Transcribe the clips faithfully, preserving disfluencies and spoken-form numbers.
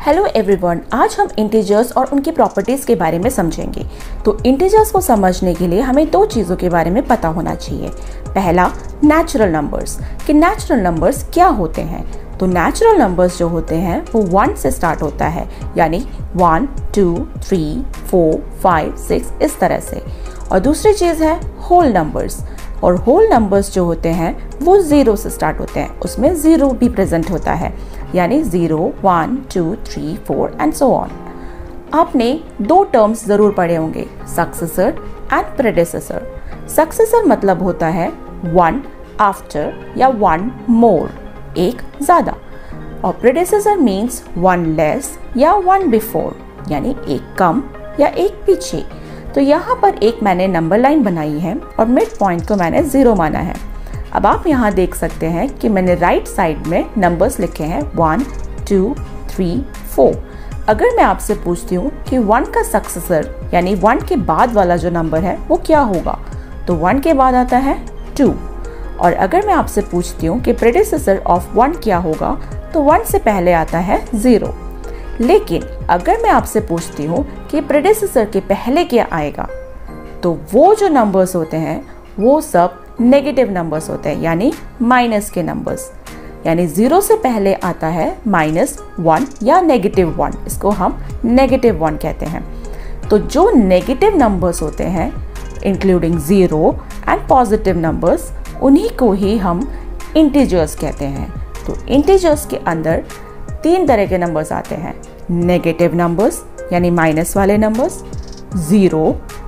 Hello everyone, आज हम integers और उनकी प्रॉपर्टीज़ के बारे में समझेंगे। तो इंटीजर्स को समझने के लिए हमें दो चीज़ों के बारे में पता होना चाहिए। पहला, नेचुरल नंबर्स कि नेचुरल नंबर्स क्या होते हैं। तो नेचुरल नंबर्स जो होते हैं वो वन से स्टार्ट होता है, यानी one two three four five six इस तरह से। और दूसरी चीज़ है होल नंबर्स, और होल नंबर्स जो होते हैं वो ज़ीरो से स्टार्ट होते हैं, उसमें ज़ीरो भी प्रेजेंट होता है, यानी zero one two three four and so on. आपने दो टर्म्स ज़रूर पढ़े होंगे, सक्सेसर एंड प्रेडेसेसर। सक्सेसर मतलब होता है वन आफ्टर या वन मोर, एक ज़्यादा, और प्रेडेसेसर मीन्स वन लेस या वन बिफोर, यानी एक कम या एक पीछे। तो यहाँ पर एक मैंने नंबर लाइन बनाई है और मिड पॉइंट को मैंने ज़ीरो माना है। अब आप यहाँ देख सकते हैं कि मैंने राइट साइड में नंबर्स लिखे हैं वन टू थ्री फोर। अगर मैं आपसे पूछती हूँ कि वन का सक्सेसर यानी वन के बाद वाला जो नंबर है वो क्या होगा, तो वन के बाद आता है टू। और अगर मैं आपसे पूछती हूँ कि प्रेडेसेसर ऑफ वन क्या होगा, तो वन से पहले आता है ज़ीरो। लेकिन अगर मैं आपसे पूछती हूँ कि प्रेडेसेसर के पहले क्या आएगा, तो वो जो नंबर्स होते हैं वो सब नेगेटिव नंबर्स होते हैं, यानी माइनस के नंबर्स। यानी ज़ीरो से पहले आता है माइनस वन या नेगेटिव वन, इसको हम नेगेटिव वन कहते हैं। तो जो नेगेटिव नंबर्स होते हैं including zero and positive numbers, उन्हीं को ही हम इंटीजर्स कहते हैं। तो इंटीजर्स के अंदर तीन तरह के नंबर्स आते हैं, नेगेटिव नंबर्स यानी माइनस वाले numbers, zero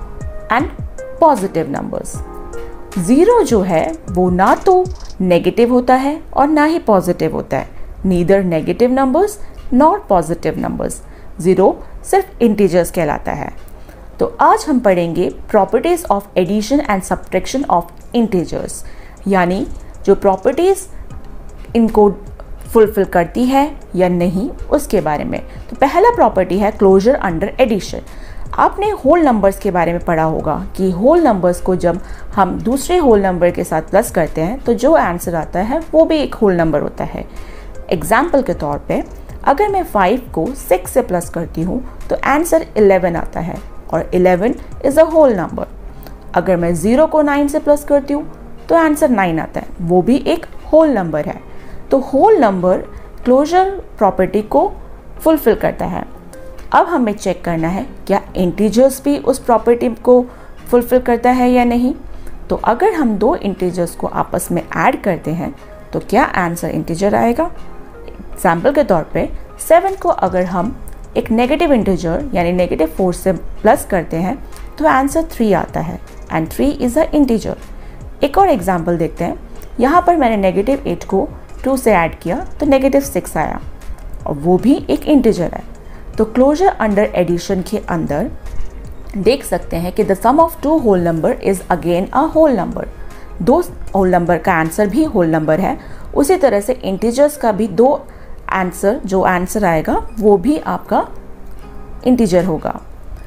and positive numbers. Zero जो है वो ना तो नेगेटिव होता है और ना ही पॉजिटिव होता है, neither negative numbers nor positive numbers. Zero सिर्फ इंटीजर्स कहलाता है। तो आज हम पढ़ेंगे properties of addition and subtraction of integers, यानी जो प्रॉपर्टीज इनको फुलफिल करती है या नहीं उसके बारे में। तो पहला प्रॉपर्टी है क्लोजर अंडर एडिशन। आपने होल नंबर्स के बारे में पढ़ा होगा कि होल नंबर्स को जब हम दूसरे होल नंबर के साथ प्लस करते हैं तो जो आंसर आता है वो भी एक होल नंबर होता है। एग्जाम्पल के तौर पे अगर मैं फाइव को सिक्स से प्लस करती हूँ तो आंसर इलेवन आता है, और eleven is a whole number. अगर मैं ज़ीरो को नाइन से प्लस करती हूँ तो आंसर नाइन आता है, वो भी एक होल नंबर है। तो होल नंबर क्लोजर प्रॉपर्टी को फुलफिल करता है। अब हमें चेक करना है क्या इंटीजर्स भी उस प्रॉपर्टी को फुलफिल करता है या नहीं। तो अगर हम दो इंटीजर्स को आपस में ऐड करते हैं तो क्या आंसर इंटीजर आएगा। एग्जाम्पल के तौर पे सेवन को अगर हम एक नेगेटिव इंटीजर यानी नेगेटिव फोर से प्लस करते हैं तो आंसर थ्री आता है, and three is a integer. एक और एग्जाम्पल देखते हैं। यहाँ पर मैंने नेगेटिव एट को टू से ऐड किया तो नेगेटिव सिक्स आया, और वो भी एक इंटीजर है। तो क्लोजर अंडर एडिशन के अंदर देख सकते हैं कि the sum of two whole number is again a whole number. दो होल नंबर का आंसर भी होल नंबर है। उसी तरह से इंटीजर्स का भी दो आंसर जो आंसर आएगा वो भी आपका इंटीजर होगा।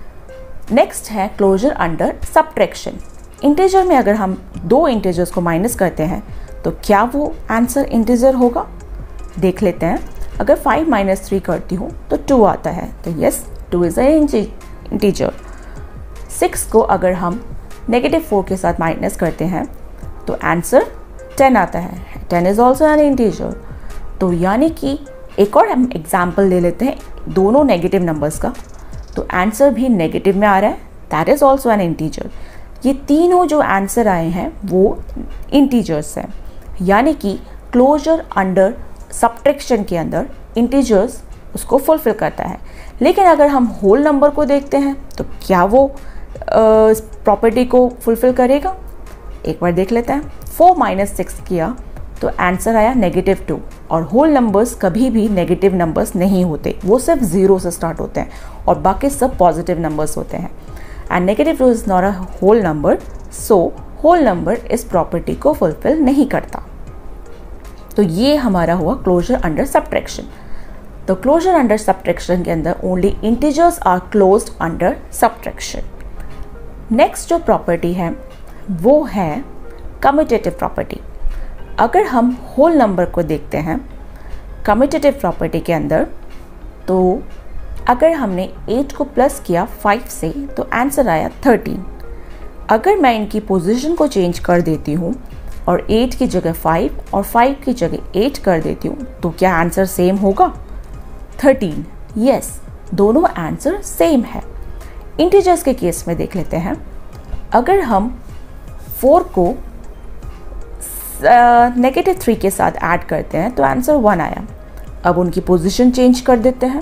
नेक्स्ट है क्लोजर अंडर सब्ट्रैक्शन। इंटीजर में अगर हम दो इंटीजर्स को माइनस करते हैं तो क्या वो आंसर इंटीजर होगा, देख लेते हैं। अगर फाइव माइनस थ्री करती हूँ तो टू आता है, तो yes two is a integer. Six को अगर हम नेगेटिव फोर के साथ माइनस करते हैं तो आंसर टेन आता है, ten is also an integer. तो यानी कि एक और हम एग्जाम्पल ले लेते हैं दोनों नेगेटिव नंबर्स का, तो आंसर भी नेगेटिव में आ रहा है, that is also an integer. ये तीनों जो आंसर आए हैं वो इंटीजर्स हैं, यानी कि क्लोजर अंडर सब्ट्रैक्शन के अंदर इंटीजर्स उसको फुलफिल करता है। लेकिन अगर हम होल नंबर को देखते हैं तो क्या वो प्रॉपर्टी को फुलफिल करेगा, एक बार देख लेते हैं। फोर माइनस सिक्स किया तो आंसर आया नेगेटिव टू, और होल नंबर्स कभी भी नेगेटिव नंबर्स नहीं होते, वो सिर्फ ज़ीरो से स्टार्ट होते हैं और बाकी सब पॉजिटिव नंबर्स होते हैं। And negative two is not a whole number, so whole number इस प्रॉपर्टी को फुलफिल नहीं करता। तो ये हमारा हुआ क्लोजर अंडर सब्ट्रैक्शन। तो क्लोजर अंडर सब्ट्रैक्शन के अंदर only integers are closed under subtraction. Next जो प्रॉपर्टी है वो है कम्यूटेटिव प्रॉपर्टी। अगर हम होल नंबर को देखते हैं कम्यूटेटिव प्रॉपर्टी के अंदर, तो अगर हमने एट को प्लस किया फाइव से तो आंसर आया थर्टीन। अगर मैं इनकी पोजीशन को चेंज कर देती हूँ और एट की जगह फाइव और फाइव की जगह एट कर देती हूँ तो क्या आंसर सेम होगा? थर्टीन। यस, दोनों आंसर सेम है। इंटीजर्स के केस में देख लेते हैं। अगर हम फोर को नेगेटिव थ्री के साथ ऐड करते हैं तो आंसर वन आया। अब उनकी पोजीशन चेंज कर देते हैं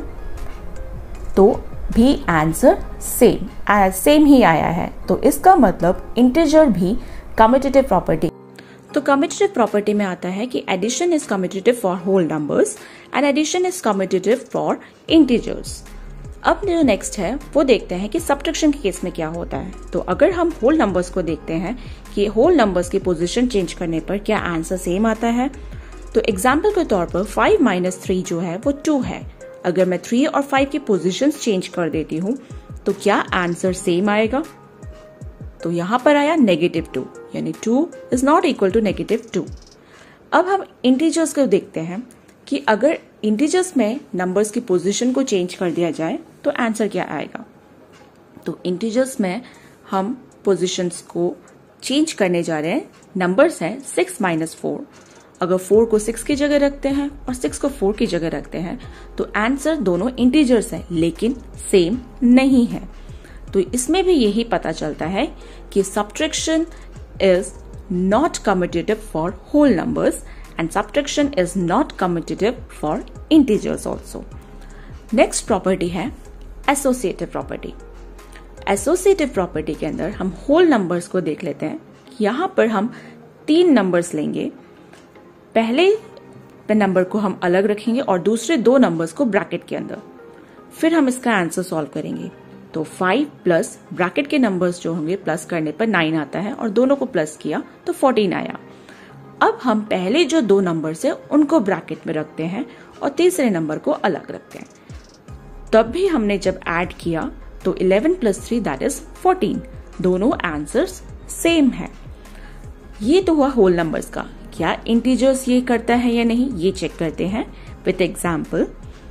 तो भी आंसर सेम सेम ही आया है। तो इसका मतलब इंटीजर भी कम्यूटेटिव प्रॉपर्टी। तो कम्यूटेटिव प्रॉपर्टी में आता है कि addition is commutative for whole numbers and addition is commutative for integers. अब जो नेक्स्ट है वो देखते हैं कि सब्ट्रैक्शन के केस में क्या होता है। तो अगर हम होल नंबर्स को देखते हैं कि होल नंबर्स की पोजीशन चेंज करने पर क्या आंसर सेम आता है, तो एग्जाम्पल के तौर पर फाइव माइनस थ्री जो है वो टू है। अगर मैं थ्री और फाइव की पोजीशंस चेंज कर देती हूँ तो क्या आंसर सेम आएगा? तो यहाँ पर आया नेगेटिव टू, यानी two is not equal to negative two. अब हम इंटीजर्स को देखते हैं कि अगर इंटीजर्स में नंबर्स की पोजीशन को चेंज कर दिया जाए तो आंसर क्या आएगा। तो इंटीजर्स में हम पोजीशंस को चेंज करने जा रहे हैं। नंबर्स हैं सिक्स माइनस फोर। अगर फोर को सिक्स की जगह रखते हैं और सिक्स को फोर की जगह रखते हैं तो आंसर दोनों इंटीजर्स है लेकिन सेम नहीं है। तो इसमें भी यही पता चलता है कि subtraction is not commutative for whole numbers and subtraction is not commutative for integers also. Next property है associative property. Associative property के अंदर हम whole numbers को देख लेते हैं। यहाँ पर हम तीन numbers लेंगे। पहले नंबर को हम अलग रखेंगे और दूसरे दो numbers को ब्रैकेट के अंदर। फिर हम इसका आंसर सॉल्व करेंगे। तो फाइव प्लस ब्रैकेट के नंबर्स जो होंगे प्लस करने पर नाइन आता है और दोनों को प्लस किया तो फोर्टीन आया। अब हम पहले जो दो नंबर से उनको ब्रैकेट में रखते हैं और तीसरे नंबर को अलग रखते हैं। तब भी हमने जब ऐड किया तो eleven plus three that is fourteen. दोनों आंसर्स सेम है। ये तो हुआ होल नंबर्स का। क्या इंटीजर्स ये करता है या नहीं, ये चेक करते हैं विथ एग्जाम्पल।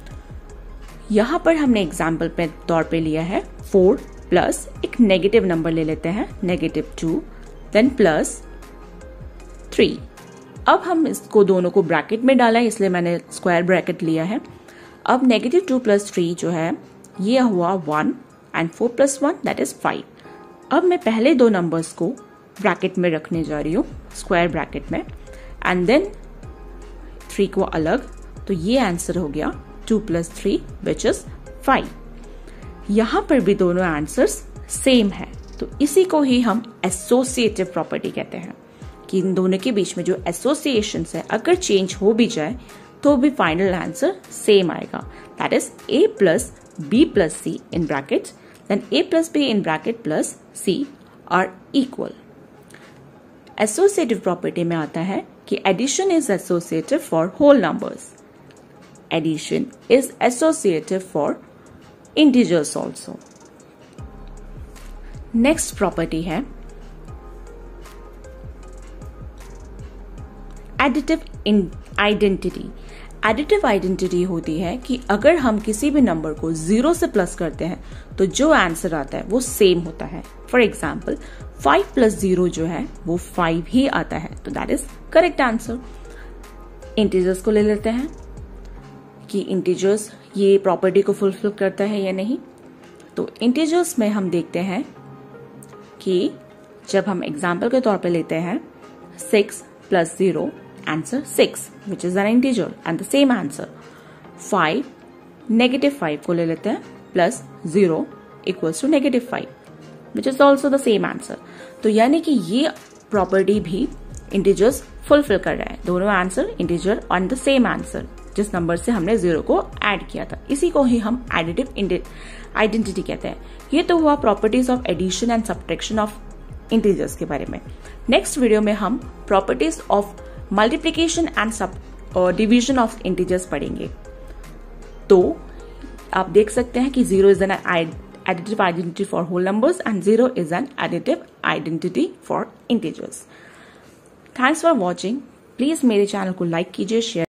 यहां पर हमने एग्जाम्पल पे तौर पे लिया है फोर प्लस एक नेगेटिव नंबर ले लेते हैं, negative two, then plus three. अब हम इसको दोनों को ब्रैकेट में डाला है इसलिए मैंने स्क्वायर ब्रैकेट लिया है। अब नेगेटिव टू प्लस थ्री जो है ये हुआ one and four plus one that is five. अब मैं पहले दो नंबर्स को ब्रैकेट में रखने जा रही हूँ स्क्वायर ब्रैकेट में एंड देन थ्री को अलग। तो ये आंसर हो गया two plus three which is five. यहां पर भी दोनों आंसर्स सेम है। तो इसी को ही हम एसोसिएटिव प्रॉपर्टी कहते हैं कि इन दोनों के बीच में जो एसोसिएशन है अगर चेंज हो भी जाए तो भी फाइनल आंसर सेम आएगा। That is A plus B plus C in bracket then A plus B in bracket plus C are equal. Associative property में आता है कि addition is associative for whole numbers, addition is associative for integers also. Next property है additive identity. Additive identity होती है कि अगर हम किसी भी नंबर को जीरो से प्लस करते हैं तो जो आंसर आता है वो सेम होता है। For example five plus zero जो है वो फाइव ही आता है, तो that is correct answer. Integers को ले लेते हैं कि इंटीजर्स ये प्रॉपर्टी को फुलफिल करता है या नहीं। तो इंटीजर्स में हम देखते हैं कि जब हम एग्जाम्पल के तौर पे लेते हैं six plus zero answer six which is an integer and the same answer. Five negative five को ले लेते हैं plus zero equals to negative five which is also the same answer. तो यानी कि ये प्रॉपर्टी भी इंटीजर्स फुलफिल कर रहा है। दोनों answer integer on the same answer जिस नंबर से हमने जीरो को ऐड किया था। इसी को ही हम एडिटिव आइडेंटिटी कहते हैं। ये तो हुआ properties of addition and subtraction of integers के बारे में। नेक्स्ट वीडियो में हम properties of multiplication and sub division of integers पढ़ेंगे। तो आप देख सकते हैं कि zero is an additive identity for whole numbers and zero is an additive identity for integers. Thanks for watching. Please मेरे चैनल को लाइक कीजिए, शेयर